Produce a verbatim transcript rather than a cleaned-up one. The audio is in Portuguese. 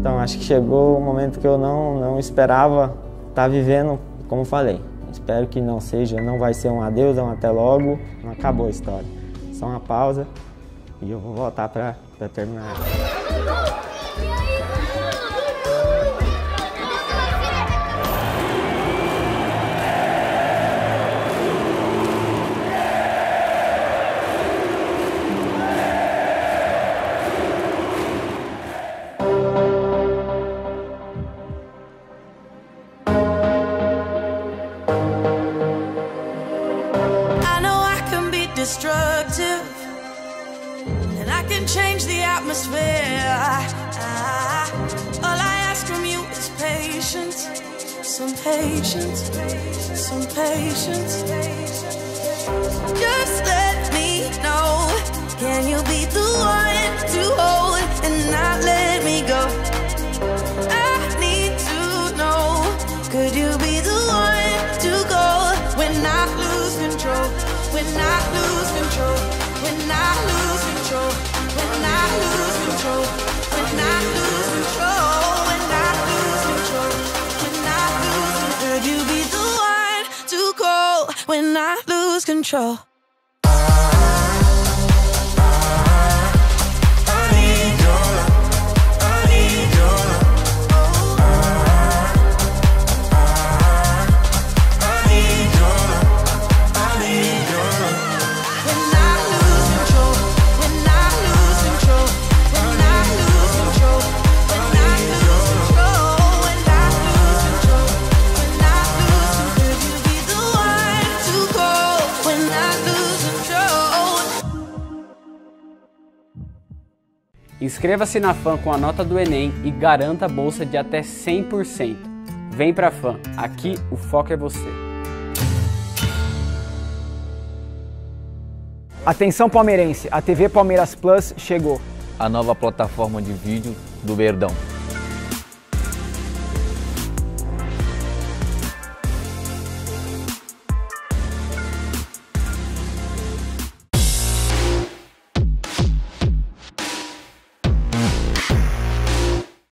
Então, acho que chegou o momento que eu não, não esperava estar vivendo, como falei. Espero que não seja, não vai ser um adeus, é um até logo, não acabou a história. Só uma pausa e eu vou voltar para terminar. Destructive, and I can change the atmosphere. I, I, all I ask from you is patience, some patience, some patience. Just let me know, can you be the one to hold and not let me go? I need to know, could you be the one to go when I lose control? When I lose control, when I lose control, when I lose control, when I lose control, when I lose control, when I lose control, could you be the one to go when I lose control? Inscreva-se na F A M com a nota do Enem e garanta a bolsa de até cem por cento. Vem pra F A M, aqui o foco é você. Atenção palmeirense, a T V Palmeiras Plus chegou. A nova plataforma de vídeo do Verdão.